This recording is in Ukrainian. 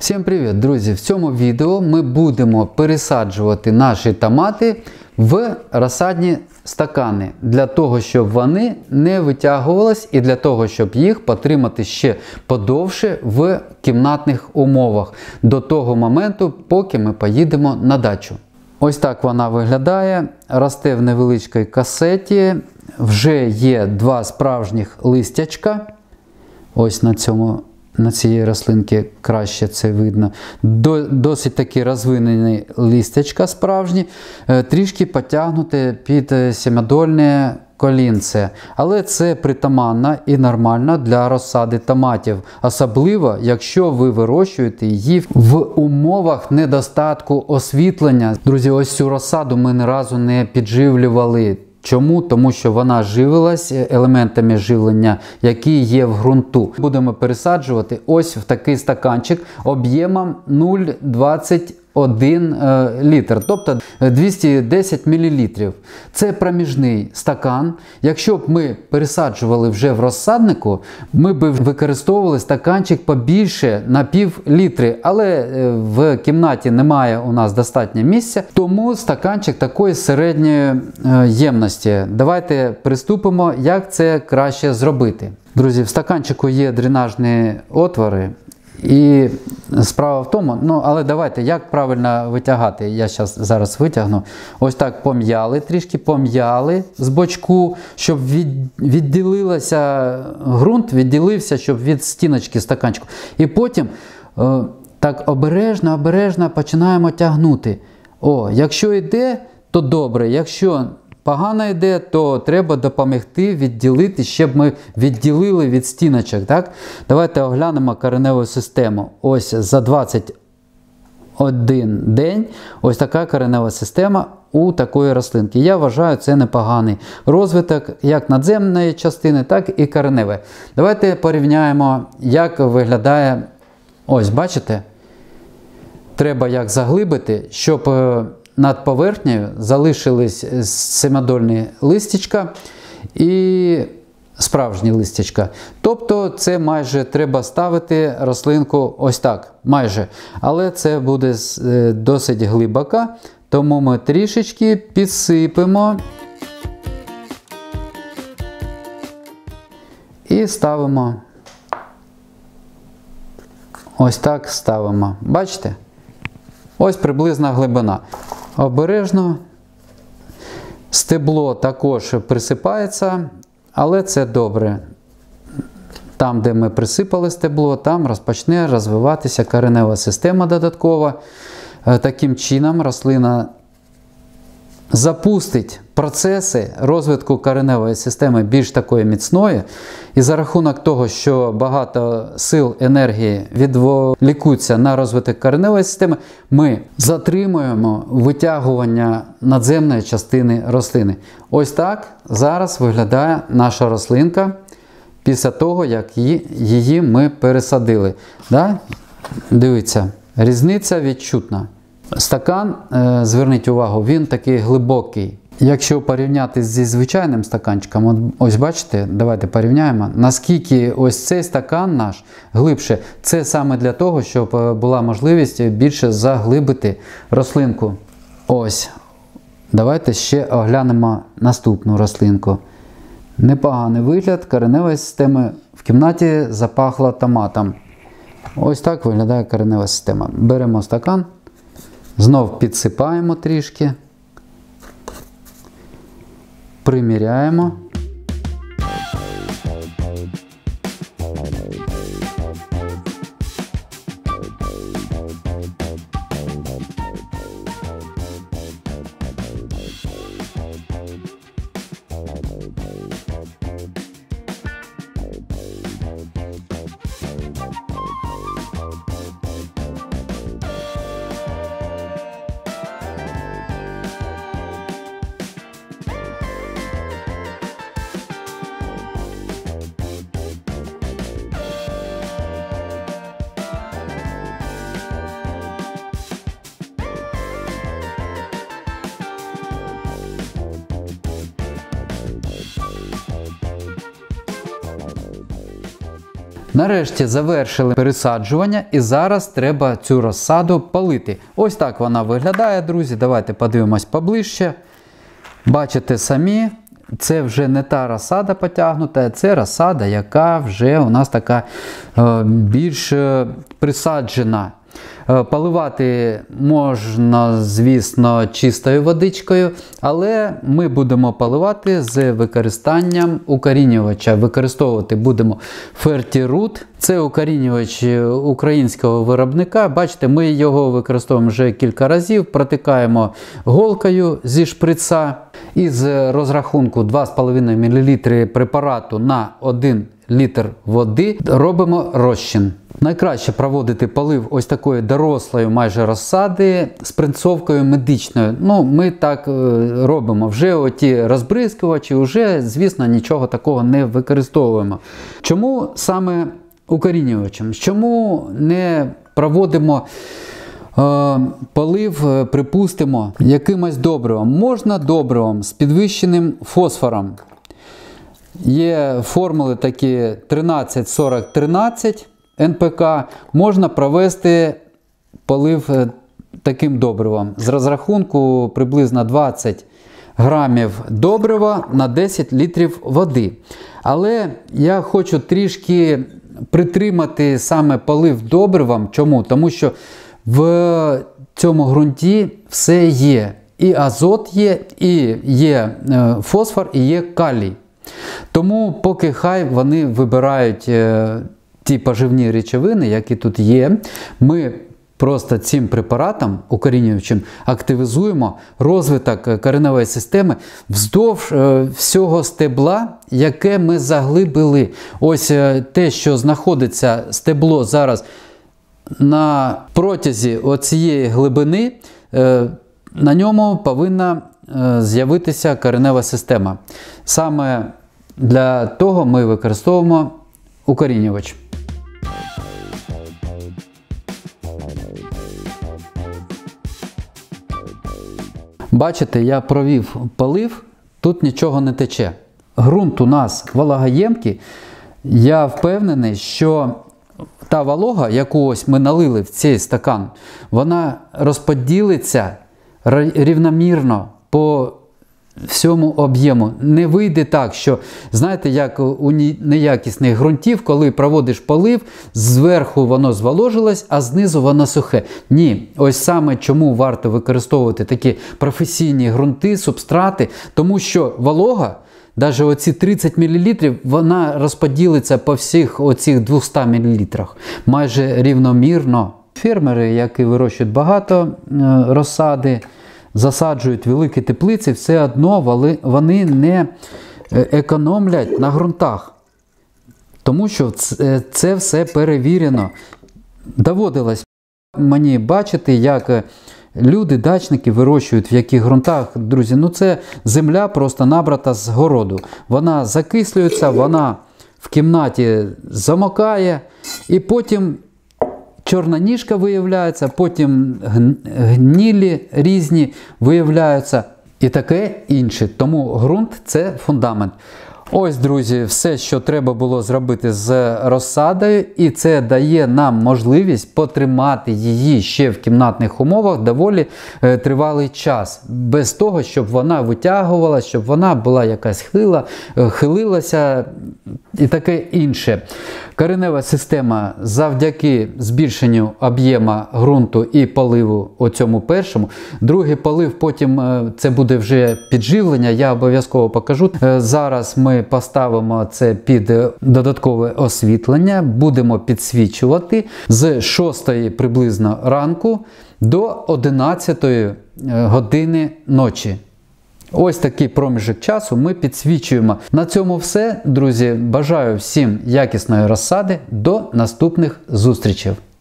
Всім привіт, друзі! В цьому відео ми будемо пересаджувати наші томати в розсадні стакани, для того, щоб вони не витягувались і для того, щоб їх потримати ще подовше в кімнатних умовах, до того моменту, поки ми поїдемо на дачу. Ось так вона виглядає, росте в невеличкій касеті, вже є два справжніх листячка, ось на цій рослинці краще це видно. Досить такі розвинені листячка справжні, трішки потягнуте під сім'ядольне колінце. Але це притаманно і нормально для розсади томатів. Особливо, якщо ви вирощуєте її в умовах недостатку освітлення. Друзі, ось цю розсаду ми ні разу не підживлювали. Чому? Тому що вона живилась елементами живлення, які є в ґрунту. Будемо пересаджувати ось в такий стаканчик об'ємом 0,21 літр, тобто 210 мл. Це проміжний стакан. Якщо б ми пересаджували вже в розсаднику, ми б використовували стаканчик побільше на пів літри, але в кімнаті немає у нас достатньо місця, тому стаканчик такої середньої ємності. Давайте приступимо, як це краще зробити. Друзі, в стаканчику є дренажні отвори. І справа в тому, але давайте, як правильно витягати, я зараз витягну. Ось так пом'яли, трішки пом'яли з бочку, щоб відділився ґрунт, відділився, щоб від стіночки стаканчику. І потім так обережно починаємо тягнути. Якщо йде, то добре, якщо погано йде, то треба допомогти відділити, щоб ми відділили від стіночок. Так? Давайте оглянемо кореневу систему. Ось за 21 день ось така коренева система у такої рослинки. Я вважаю, це непоганий розвиток як надземної частини, так і кореневої. Давайте порівняємо, як виглядає. Ось, бачите? Треба як заглибити, щоб над поверхнею залишились семидольні листячка і справжні листячка. Тобто це майже треба ставити рослинку ось так, майже. Але це буде досить глибоко, тому ми трішечки підсипемо і ставимо. Ось так ставимо. Бачите? Ось приблизна глибина. Обережно. Стебло також присипається, але це добре. Там, де ми присипали стебло, там розпочне розвиватися коренева система додаткова. Таким чином рослина запустить процеси розвитку кореневої системи більш такої міцної. І за рахунок того, що багато сил, енергії відволікуться на розвиток кореневої системи, ми затримуємо витягування надземної частини рослини. Ось так зараз виглядає наша рослинка після того, як її ми пересадили. Да? Дивіться, різниця відчутна. Стакан, зверніть увагу, він такий глибокий. Якщо порівняти зі звичайним стаканчиком, ось бачите, давайте порівняємо, наскільки ось цей стакан наш глибше. Це саме для того, щоб була можливість більше заглибити рослинку. Ось. Давайте ще оглянемо наступну рослинку. Непоганий вигляд кореневої системи. В кімнаті запахло томатом. Ось так виглядає коренева система. Беремо стакан. Знов підсипаємо трішки, приміряємо. Нарешті завершили пересаджування і зараз треба цю розсаду полити. Ось так вона виглядає, друзі. Давайте подивимось поближче. Бачите самі, це вже не та розсада потягнута, це розсада, яка вже у нас така більш присаджена. Поливати можна, звісно, чистою водичкою, але ми будемо поливати з використанням укорінювача. Використовувати будемо Fertirut. Це укорінювач українського виробника. Бачите, ми його використовуємо вже кілька разів. Протикаємо голкою зі шприца. Із розрахунку 2,5 мл препарату на 1 літр води робимо розчин. Найкраще проводити полив ось такої дорослої майже розсади з принцовкою медичною. Ну, ми так робимо. Вже оті розбризкувачі, вже, звісно, нічого такого не використовуємо. Чому саме укорінювачем? Чому не проводимо полив, припустимо, якимось добривом? Можна добривом з підвищеним фосфором. Є формули такі 13-40-13 НПК. Можна провести полив таким добривом. З розрахунку приблизно 20 грамів добрива на 10 літрів води. Але я хочу трішки притримати саме полив добривом. Чому? Тому що в цьому ґрунті все є. І азот є, і є фосфор, і є калій. Тому поки хай вони вибирають ті поживні речовини, які тут є, ми просто цим препаратом укорінюючим активізуємо розвиток кореневої системи вздовж всього стебла, яке ми заглибили. Ось те, що знаходиться стебло зараз на протязі оцієї глибини, на ньому повинна з'явитися коренева система. Саме для того ми використовуємо укорінювач. Бачите, я провів полив, тут нічого не тече. Ґрунт у нас вологоємкий. Я впевнений, що та волога, яку ось ми налили в цей стакан, вона розподілиться рівномірно по всьому об'єму. Не вийде так, що, знаєте, як у неякісних ґрунтів, коли проводиш полив, зверху воно зволожилось, а знизу воно сухе. Ні, ось саме чому варто використовувати такі професійні ґрунти, субстрати, тому що волога, навіть оці 30 мл, вона розподілиться по всіх оцих 200 мл. Майже рівномірно. Фермери, які вирощують багато розсади, засаджують великі теплиці, все одно вони не економлять на ґрунтах. Тому що це все перевірено. Доводилось мені бачити, як люди, дачники вирощують в яких ґрунтах. Друзі, ну це земля просто набрата з городу. Вона закислюється, вона в кімнаті замокає, і потім чорна ніжка виявляється, потім гнилі різні виявляються і таке інше. Тому ґрунт – це фундамент. Ось, друзі, все, що треба було зробити з розсадою, і це дає нам можливість потримати її ще в кімнатних умовах доволі тривалий час. Без того, щоб вона витягувалася, щоб вона була якась хилилася і таке інше. Коренева система завдяки збільшенню об'єму ґрунту і поливу оцьому першому. Другий полив, потім це буде вже підживлення, я обов'язково покажу. Зараз ми поставимо це під додаткове освітлення, будемо підсвічувати з 6 приблизно ранку до 11 години ночі. Ось такий проміжок часу ми підсвічуємо. На цьому все, друзі. Бажаю всім якісної розсади. До наступних зустрічей.